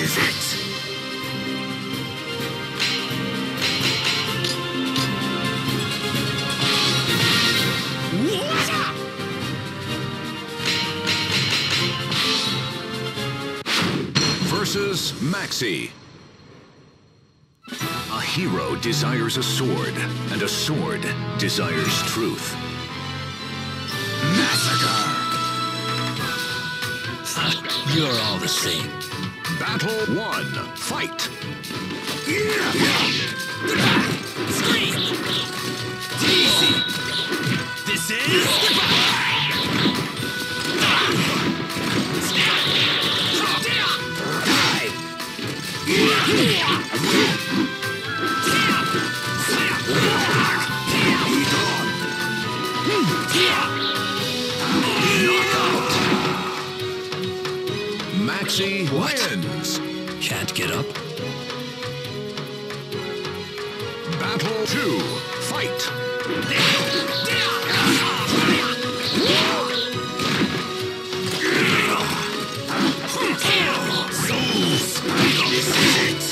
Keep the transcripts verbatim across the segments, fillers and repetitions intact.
is it. Versus Maxi. A hero desires a sword, and a sword desires truth. Massacre! You're all the same. Battle one. Fight! Scream! Easy! This is... Maxi wins! Can't get up? Battle two. Fight! This is it.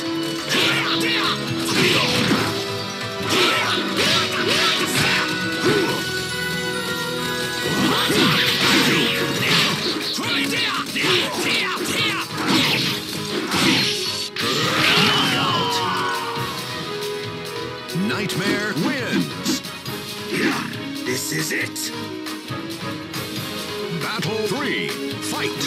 Nightmare wins! This is it. Battle three. Fight!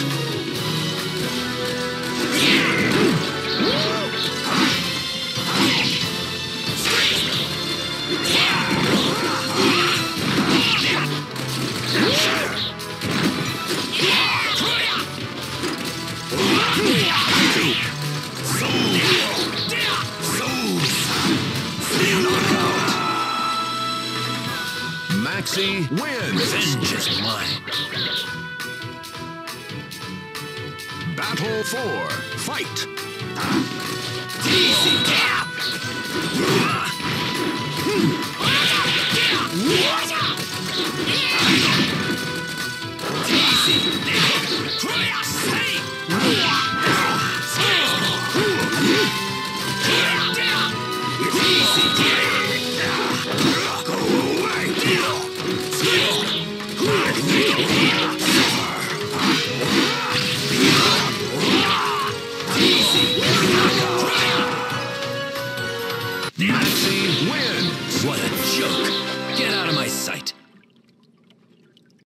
Maxi wins! Revenge is mine. Battle four. Fight! Easy. Go away.